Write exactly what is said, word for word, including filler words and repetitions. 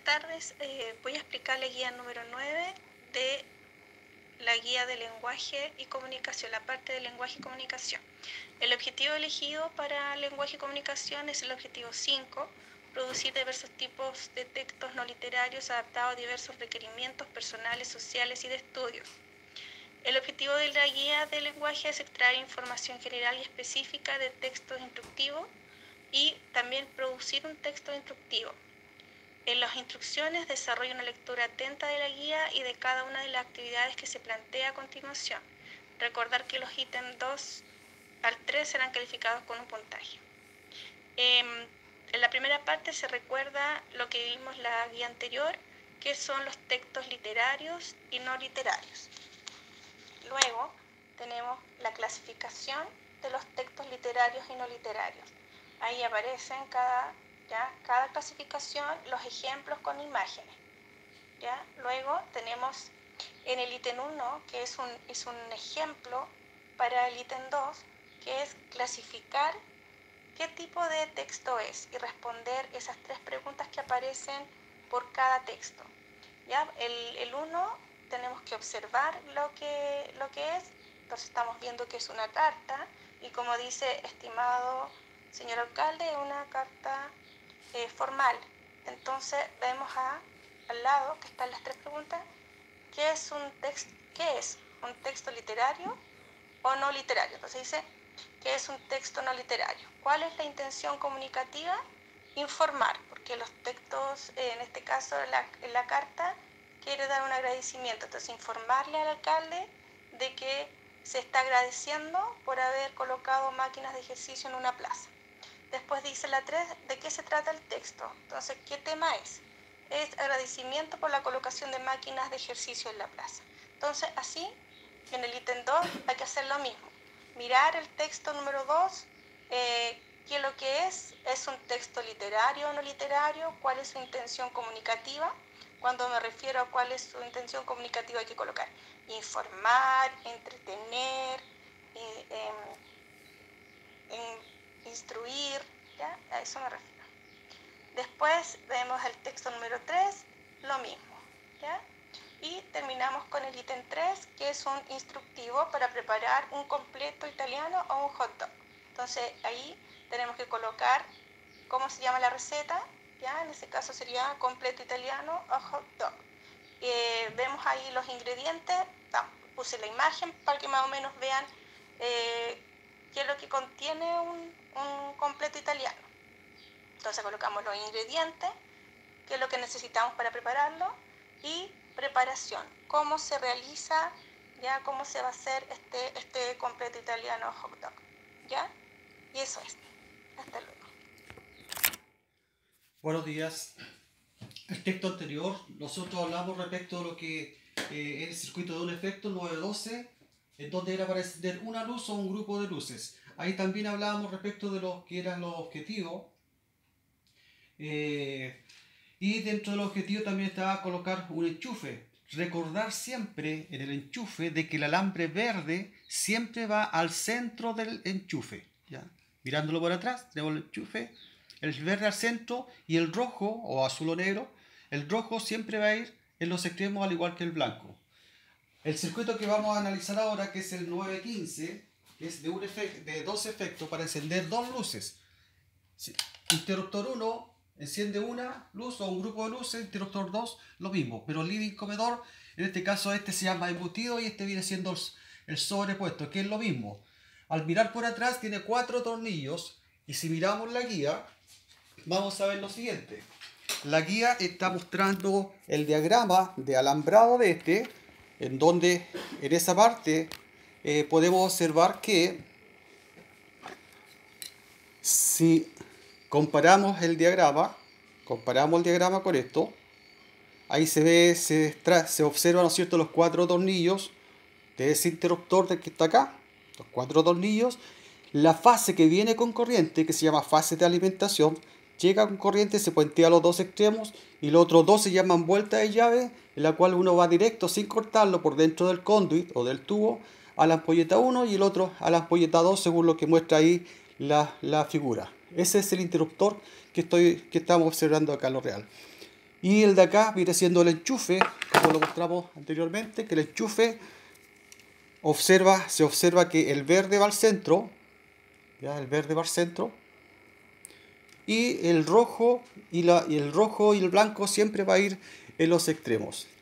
tardes. Eh, voy a explicar la guía número nueve de la guía de lenguaje y comunicación, la parte de lenguaje y comunicación. El objetivo elegido para lenguaje y comunicación es el objetivo cinco, producir diversos tipos de textos no literarios adaptados a diversos requerimientos personales, sociales y de estudios. El objetivo de la guía de lenguaje es extraer información general y específica de textos instructivos y también producir un texto instructivo. En las instrucciones desarrolla una lectura atenta de la guía y de cada una de las actividades que se plantea a continuación. Recordar que los ítems dos al tres serán calificados con un puntaje. Eh, en la primera parte se recuerda lo que vimos en la guía anterior, que son los textos literarios y no literarios. Luego tenemos la clasificación de los textos literarios y no literarios. Ahí aparecen cada, ¿ya? cada clasificación los ejemplos con imágenes. ¿ya? Luego tenemos en el ítem uno, que es un, es un ejemplo para el ítem dos, que es clasificar qué tipo de texto es y responder esas tres preguntas que aparecen por cada texto. ¿ya? El uno tenemos que observar lo que, lo que es, entonces estamos viendo que es una carta y como dice, estimado señor alcalde, es una carta eh, formal. Entonces vemos a, al lado, que están las tres preguntas, ¿qué es un texto, qué es un texto literario o no literario? Entonces dice, ¿qué es un texto no literario? ¿Cuál es la intención comunicativa? Informar, porque los textos, eh, en este caso en la, en la carta, quiere dar un agradecimiento. Entonces informarle al alcalde de que se está agradeciendo por haber colocado máquinas de ejercicio en una plaza. Después dice la tres, ¿de qué se trata el texto? Entonces, ¿qué tema es? Es agradecimiento por la colocación de máquinas de ejercicio en la plaza. Entonces, así, en el ítem dos hay que hacer lo mismo. Mirar el texto número dos, eh, qué es lo que es, es un texto literario o no literario, cuál es su intención comunicativa. Cuando me refiero a cuál es su intención comunicativa hay que colocar informar, entretener, eh, eh, eh, instruir, ¿ya? A eso me refiero. Después vemos el texto número tres, lo mismo, ¿ya? Y terminamos con el ítem tres, que es un instructivo para preparar un completo italiano o un hot dog. Entonces ahí tenemos que colocar cómo se llama la receta, ¿ya? En este caso sería completo italiano o hot dog. Eh, vemos ahí los ingredientes, no, puse la imagen para que más o menos vean eh, qué es lo que contiene un, un completo italiano. Entonces colocamos los ingredientes, qué es lo que necesitamos para prepararlo y preparación, cómo se realiza, ya cómo se va a hacer este, este completo italiano hot dog, ¿ya? Y eso es. Hasta luego. Buenos días. El texto anterior, nosotros hablamos respecto a lo que eh, es el circuito de un efecto nueve doce, en donde era para encender una luz o un grupo de luces. Ahí también hablábamos respecto de lo que eran los objetivos. Eh, y dentro del objetivo también estaba colocar un enchufe. Recordar siempre en el enchufe de que el alambre verde siempre va al centro del enchufe. ¿ya? Mirándolo por atrás, tenemos el enchufe, el verde al centro y el rojo o azul o negro, el rojo siempre va a ir en los extremos al igual que el blanco. El circuito que vamos a analizar ahora, que es el nueve quince, es de, un de dos efectos para encender dos luces. Interruptor uno enciende una luz o un grupo de luces, interruptor dos lo mismo, pero living comedor, en este caso este se llama embutido y este viene siendo el, el sobrepuesto, que es lo mismo. Al mirar por atrás tiene cuatro tornillos y si miramos la guía vamos a ver lo siguiente. La guía está mostrando el diagrama de alambrado de este, en donde en esa parte eh, podemos observar que si comparamos el diagrama, comparamos el diagrama con esto, ahí se ve, se, se observan, ¿no es cierto?, los cuatro tornillos de ese interruptor de que está acá, los cuatro tornillos, la fase que viene con corriente, que se llama fase de alimentación, llega con corriente, se puentea a los dos extremos y los otros dos se llaman vuelta de llave, en la cual uno va directo sin cortarlo por dentro del conduit o del tubo a la ampolleta uno y el otro a la ampolleta dos, según lo que muestra ahí la, la figura. Ese es el interruptor que, estoy, que estamos observando acá en lo real. Y el de acá viene siendo el enchufe, como lo mostramos anteriormente, que el enchufe observa, se observa que el verde va al centro, ya el verde va al centro, y el rojo y, la, y el rojo y el blanco siempre va a ir en los extremos.